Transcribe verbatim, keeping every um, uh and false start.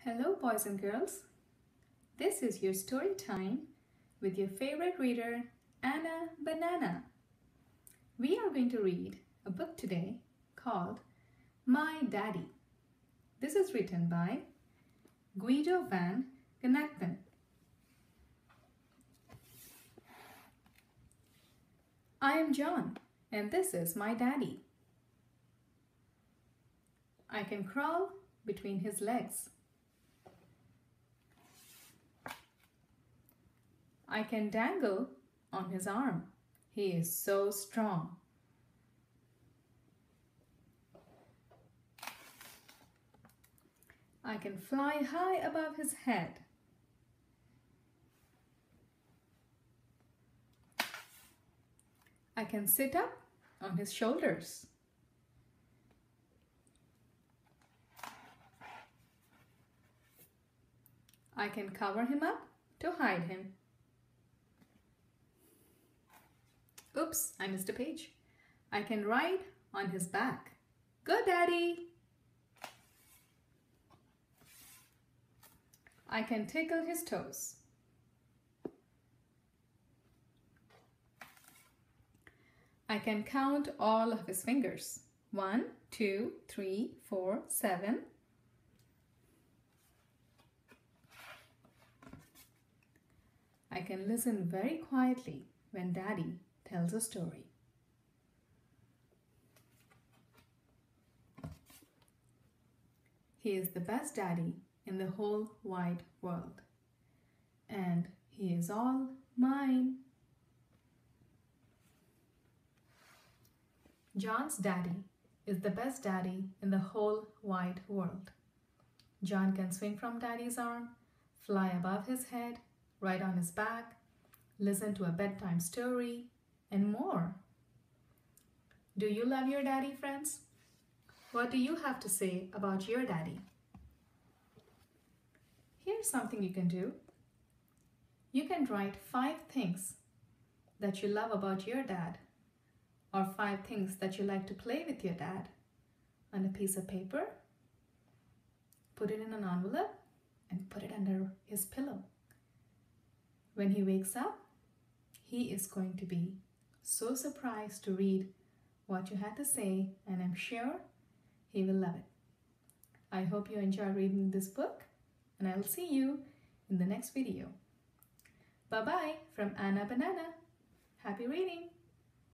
Hello boys and girls, this is your story time with your favorite reader, Anna Banana. We are going to read a book today called My Daddy. This is written by Guido van Genechten. I am John and this is my daddy. I can crawl between his legs. I can dangle on his arm. He is so strong. I can fly high above his head. I can sit up on his shoulders. I can cover him up to hide him. Oops, I missed a page. I can ride on his back. Go, Daddy! I can tickle his toes. I can count all of his fingers. One, two, three, four, seven. I can listen very quietly when Daddy tells a story. He is the best daddy in the whole wide world. And he is all mine. John's daddy is the best daddy in the whole wide world. John can swing from Daddy's arm, fly above his head, ride on his back, listen to a bedtime story, and more. Do you love your daddy, friends? What do you have to say about your daddy? Here's something you can do. You can write five things that you love about your dad, or five things that you like to play with your dad on a piece of paper, put it in an envelope, and put it under his pillow. When he wakes up, he is going to be so surprised to read what you had to say, and I'm sure he will love it. I hope you enjoy reading this book, and I will see you in the next video. Bye-bye from Anna Banana. Happy reading!